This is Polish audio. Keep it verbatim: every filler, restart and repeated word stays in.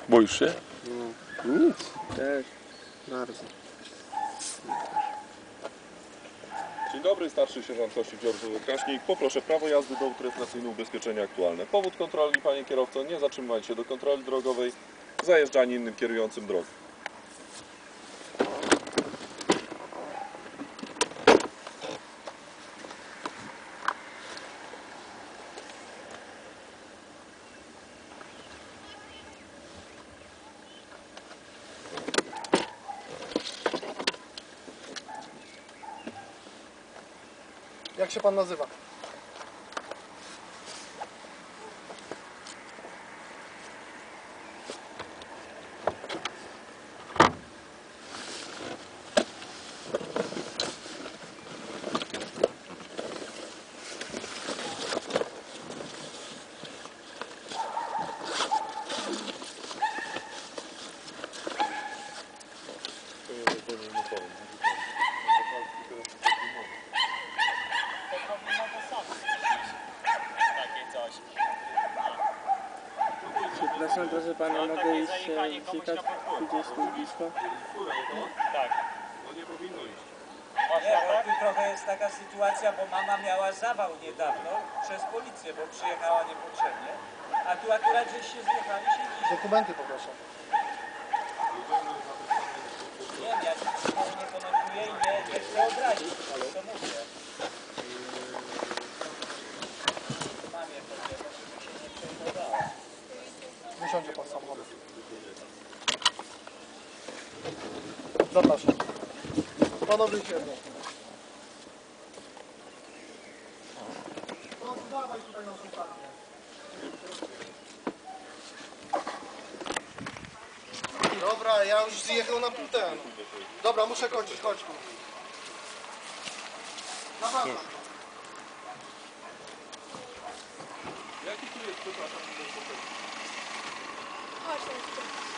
Boisz się? No, nic. Też. Bardzo. Dzień dobry, starszy sierżant Kościg Kraśnik. Poproszę prawo jazdy, dowód rejestracyjny, ubezpieczenie aktualne. Powód kontroli, panie kierowco, nie zatrzymywać się do kontroli drogowej, zajeżdżanie innym kierującym drogą. Jak się pan nazywa? Przepraszam, proszę pana, No, mogę takie iść zajechanie się komuś wsikać na podwórku. gdzieś tu blisko? Tak. No nie powinno iść. Nie, bo tu trochę jest taka sytuacja, bo mama miała zawał niedawno przez policję, bo przyjechała niepotrzebnie, a tu akurat żeś się zjechali, siedzisz. Dokumenty poproszę. Wiem, ja nic nie komentuję i nie, nie chcę obrazić, ale to mówię. Mamie powiem, żeby się nie przejmowała. Wysiądzie pan samochód. Zapraszam. Panowie siedzą. No dawaj tutaj na słuchawkę. Dobra, ja już zjechał na pół ten. Dobra, muszę kończyć, chodź tu. Zapraszam. Jaki tu jest, przepraszam, Chodź,